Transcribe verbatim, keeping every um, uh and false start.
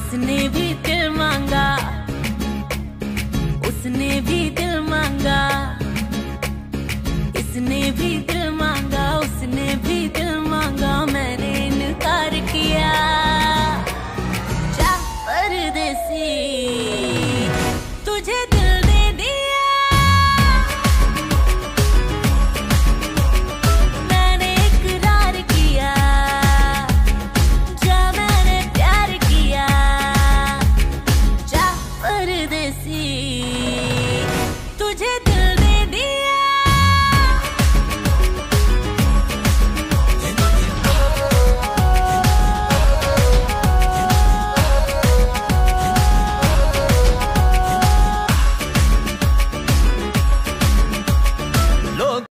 उसने भी दिल मांगा, उसने भी दिल मांगा, इसने भी दिल मांगा, उसने भी दिल मांगा, मैंने इनकार किया। जा परदेसी